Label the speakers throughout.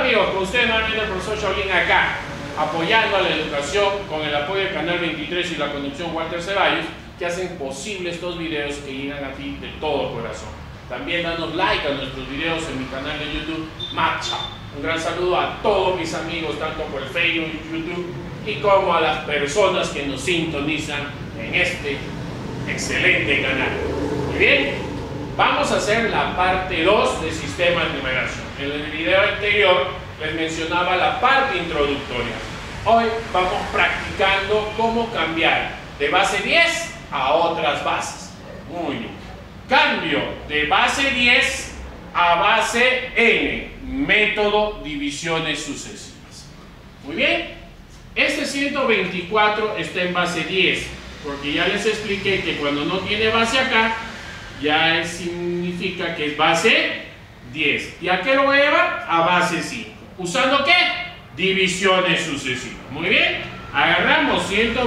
Speaker 1: amigos? Con ustedes nuevamente el profesor Shaolin acá, apoyando a la educación con el apoyo del Canal 23 y la conducción Walter Ceballos, que hacen posible estos videos que llegan a ti de todo corazón. También danos like a nuestros videos en mi canal de YouTube, Marcha. Un gran saludo a todos mis amigos, tanto por el Facebook y YouTube, y como a las personas que nos sintonizan en este excelente canal. Muy bien, vamos a hacer la parte 2 del sistema de numeración. En el video anterior les mencionaba la parte introductoria. Hoy vamos practicando cómo cambiar de base 10 a otras bases. Muy bien. Cambio de base 10 a base n, método divisiones sucesivas. Muy bien. Este 124 está en base 10, porque ya les expliqué que cuando no tiene base acá, ya significa que es base 10. ¿Y a qué lo voy a llevar? A base 5. ¿Usando qué? Divisiones sucesivas. Muy bien. Agarramos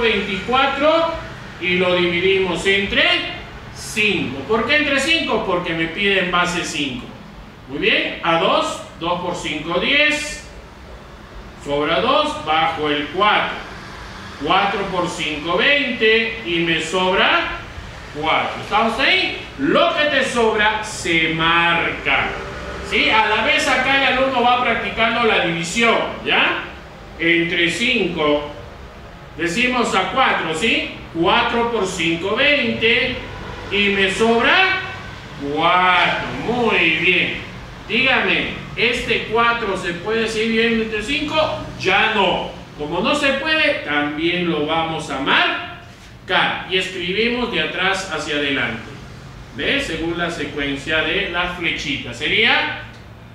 Speaker 1: 124 y lo dividimos entre 5. ¿Por qué entre 5? Porque me piden base 5. Muy bien. A 2, 2 por 5, 10. Sobra 2, bajo el 4. 4 por 5, 20. Y me sobra 4. ¿Estamos ahí? Lo que te sobra se marca. ¿Sí? A la vez acá el alumno va practicando la división. ¿Ya? Entre 5. Decimos a 4, ¿sí? 4 por 5, 20. Y me sobra 4. Muy bien. Dígame, ¿este 4 se puede seguir viendo entre 5? Ya no. Como no se puede, también lo vamos a marcar. Y escribimos de atrás hacia adelante. ¿Ves? Según la secuencia de las flechitas. Sería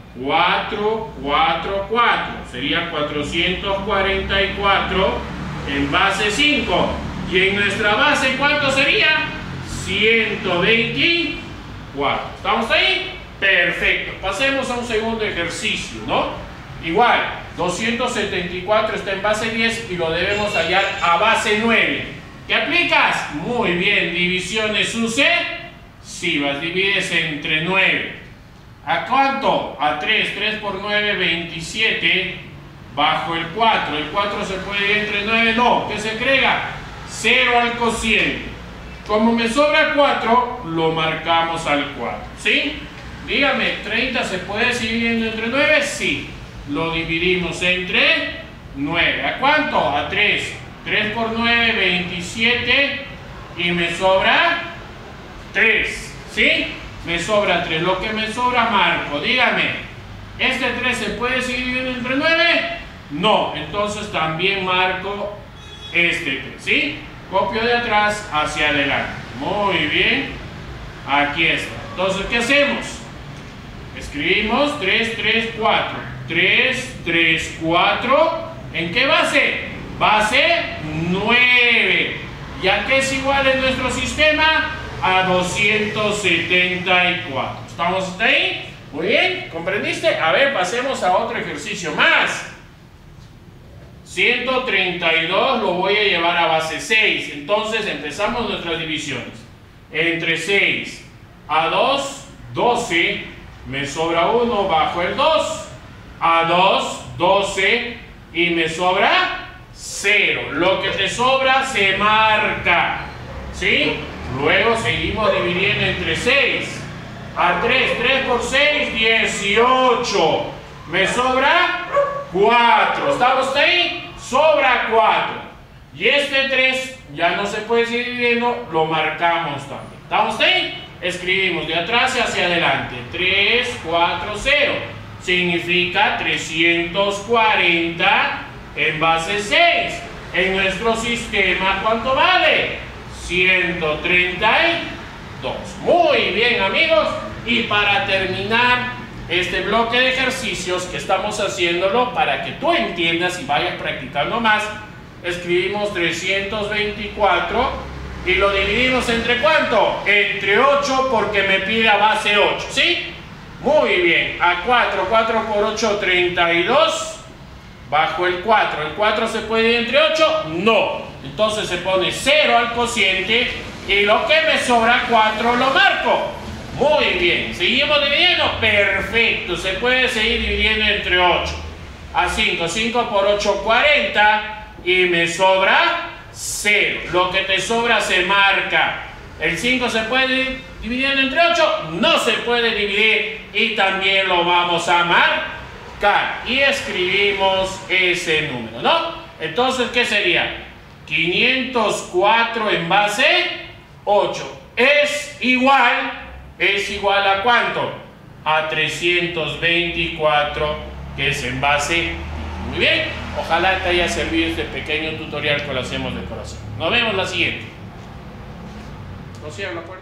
Speaker 1: 4, 4, 4. Sería 444 en base 5. Y en nuestra base, ¿cuánto sería? 124. ¿Estamos ahí? Perfecto. Pasemos a un segundo ejercicio, ¿no? Igual, 274 está en base 10 y lo debemos hallar a base 9. ¿Qué aplicas? Muy bien, divisiones sucesivas. Divides entre 9. ¿A cuánto? A 3. 3 por 9, 27. Bajo el 4. ¿El 4 se puede ir entre 9? No. ¿Qué se agrega? 0 al cociente. Como me sobra 4, lo marcamos al 4. ¿Sí? Dígame, ¿30 se puede seguir entre 9? Sí. Lo dividimos entre 9. ¿A cuánto? A 3. 3 por 9, 27. Y me sobra 3. ¿Sí? Me sobra 3. Lo que me sobra marco. Dígame, ¿este 3 se puede seguir entre 9? No. Entonces también marco este 3. ¿Sí? Copio de atrás hacia adelante. Muy bien. Aquí está. Entonces, ¿qué hacemos? Escribimos 3, 3, 4. 3, 3, 4. ¿En qué base? Base 9. ¿Y a qué es igual en nuestro sistema? A 274. ¿Estamos hasta ahí? Muy bien. ¿Comprendiste? A ver, pasemos a otro ejercicio más. 132 lo voy a llevar a base 6. Entonces empezamos nuestras divisiones. Entre 6 a 2, 12. Me sobra 1 bajo el 2. A 2, 12. Y me sobra 0. Lo que te sobra se marca. ¿Sí? Luego seguimos dividiendo entre 6. A 3, 3 por 6, 18. Me sobra 4. ¿Estamos ahí? Sobra 4. Y este 3 ya no se puede seguir dividiendo, lo marcamos también. ¿Estamos ahí? Escribimos de atrás hacia adelante. 3, 4, 0. Significa 340 en base 6. En nuestro sistema, ¿cuánto vale? 132. Muy bien, amigos. Y para terminar este bloque de ejercicios que estamos haciéndolo para que tú entiendas y vayas practicando más, escribimos 324 y lo dividimos entre ¿cuánto? Entre 8 porque me pide a base 8, ¿sí? Muy bien. A 4, 4 por 8, 32. Bajo el 4. ¿El 4 se puede ir entre 8? No. Entonces se pone 0 al cociente y lo que me sobra 4 lo marco. Muy bien. ¿Seguimos dividiendo? Perfecto. Se puede seguir dividiendo entre 8. a 5. 5 por 8, 40. Y me sobra 0. Lo que te sobra se marca. ¿El 5 se puede dividir entre 8? No se puede dividir. Y también lo vamos a marcar. Y escribimos ese número, ¿no? Entonces, ¿qué sería? 504 en base 8. Es igual a ¿cuánto? A 324, que es en base. Muy bien, ojalá te haya servido este pequeño tutorial que lo hacemos de corazón. Nos vemos la siguiente. No cierro la puerta.